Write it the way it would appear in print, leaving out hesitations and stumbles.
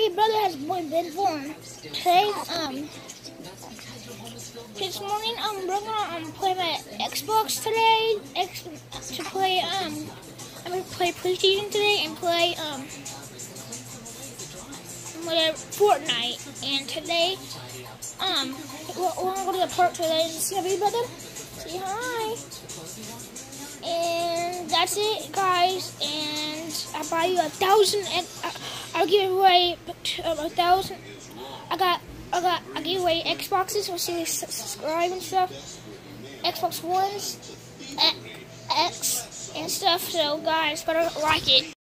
Big Brother has been born. Today, this morning, we're gonna play my Xbox today. I'm gonna play PlayStation today and play Fortnite. And today, we're gonna go to the park today and see my Big Brother. Say hi. And that's it, guys. And I'll buy you 1,000. I'll give away 1,000. I give away Xboxes. So see, subscribe and stuff. Xbox Ones, X and stuff. So guys, better like it.